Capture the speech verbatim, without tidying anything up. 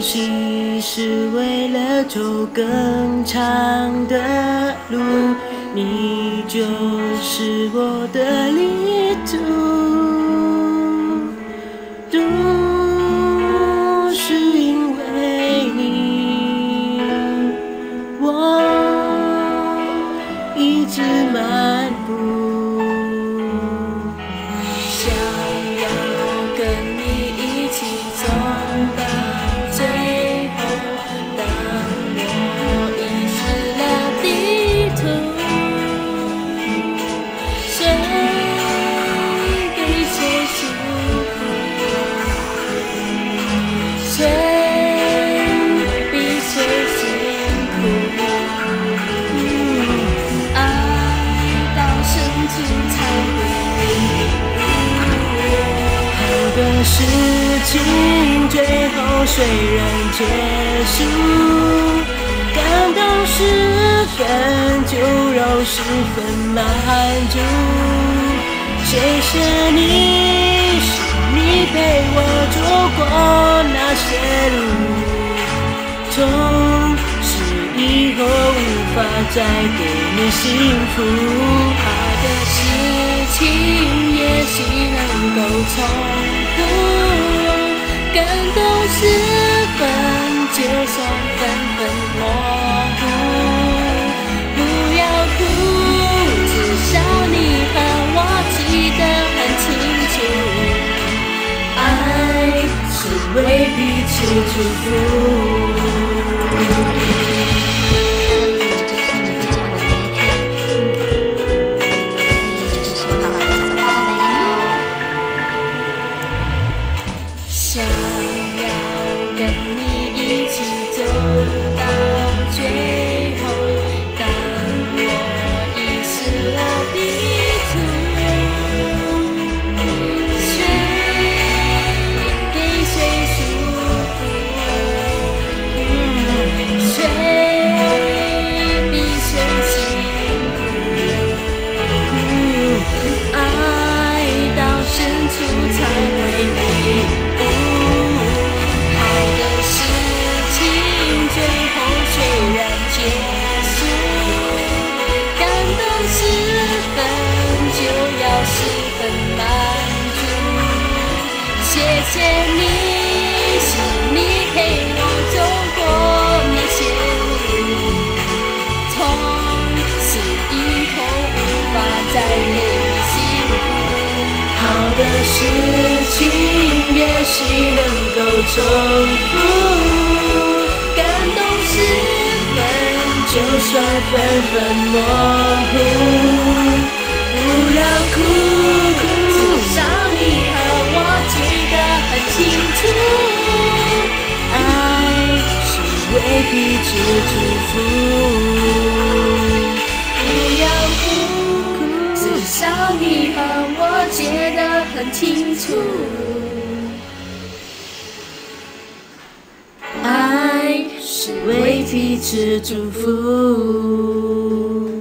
惜是为了走更长的路，你就是我的旅途，都是因为你，我一直漫步。 想要跟你一起走到最后，当我遗失了地图，谁给谁祝福，谁比谁辛苦，爱到深处才会明悟。 的事情最后虽然结束，感动十分，就让十分满足。谢谢你，是你陪我走过那些路，从此以后无法再给你幸福。 怕的事情也许能够重。 感动十分，就算分分模糊，不要哭，至少你和我记得很清楚。爱是为彼此祝福。 想要跟你一起走到最后，当我遗失了地图，谁给谁祝福，谁比谁辛苦，爱到深处才会明悟。 最后虽然结束，感动十分就要十分满足。谢谢你，是你陪我走过那些路，从此以后无法再给你幸福。 好的事情也许能够重复。 十分，就算分分模糊，不要哭，至少你和我记得很清楚。爱是为彼此祝福， 不要哭，至少你和我记得很清楚。 爱是为彼此祝福。